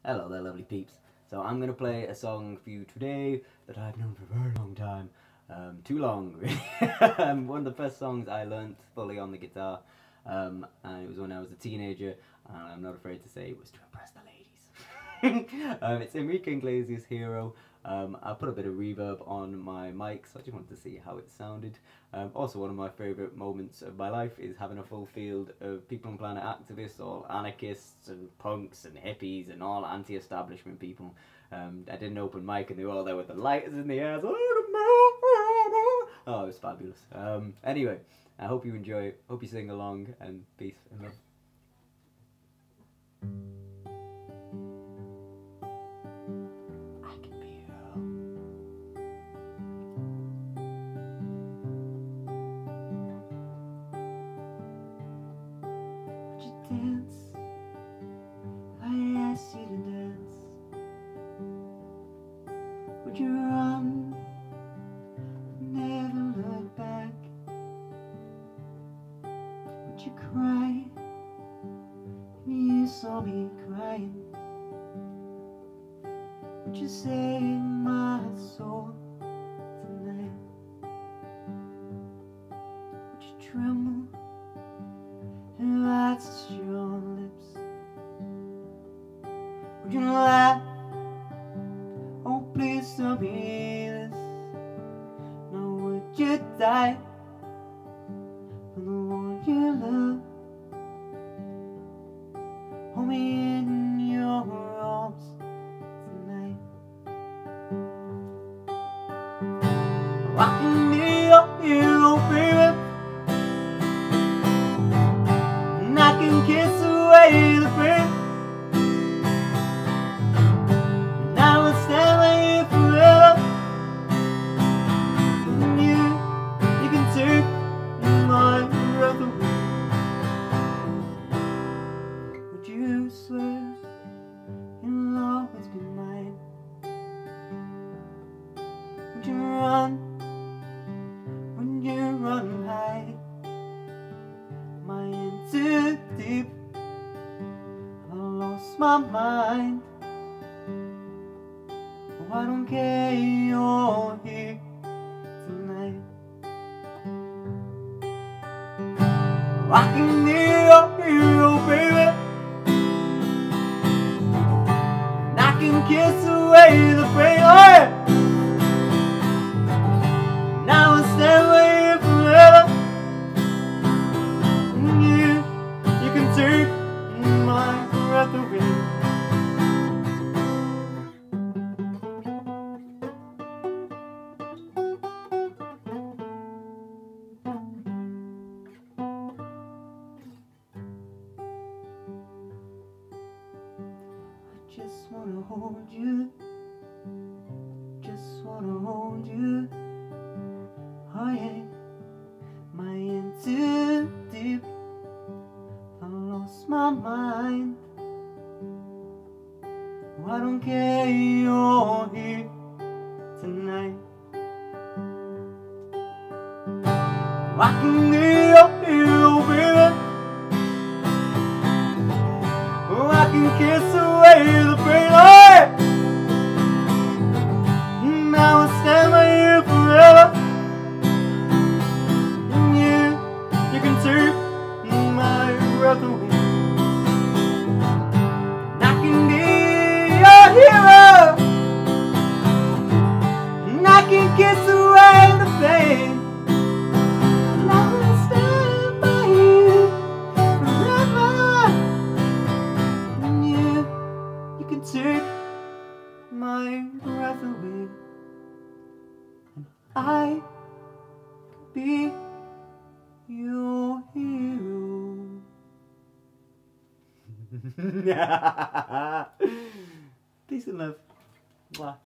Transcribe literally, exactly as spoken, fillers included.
Hello there, lovely peeps. So I'm going to play a song for you today that I've known for a very long time. Um, too long, really. um, one of the first songs I learnt fully on the guitar, um, and it was when I was a teenager, and I'm not afraid to say it was to impress the ladies. um, it's Enrique Iglesias' Hero. Um, I put a bit of reverb on my mic, so I just wanted to see how it sounded. Um, also, one of my favourite moments of my life is having a full field of people and planet activists, all anarchists and punks and hippies and all anti-establishment people. Um, I did an open mic and they were all there with the lighters in the air. Oh, it was fabulous. Um, anyway, I hope you enjoy it. Hope you sing along, and peace and love. Dance, I asked you to dance. Would you run, never look back? Would you cry when you saw me crying? Would you save my soul tonight? Would you tremble and I touched your lips? Would you laugh? Oh, please tell me this. No, would you die for the one you love? Hold me in your arms tonight. I can be your hero, baby. I can kiss away the pain, and I will stand by you forever. And you, you can take my breath away. Would you swear you'll always be mine? Would you run? Would you run and hide? Am I in too deep? Have I lost my mind? Oh, I don't care, you're here tonight. I can be your hero, baby, and I can kiss away the pain. Oh, yeah. And I will stand with you forever. Take my breath away. I just wanna hold you, just wanna hold you. Oh yeah, am I in too deep? I lost my mind. Oh, I don't care, you're here tonight. Oh, I can be your hero, baby. Oh, I can kiss away the pain. Oh, yeah. And I will stand by you forever. And you, you can take my breath away. And I can be your hero, and I can kiss away the pain, and I will stand by you forever. And you, you can take my breath away, and I can be your hero. Peace and love. Mwah.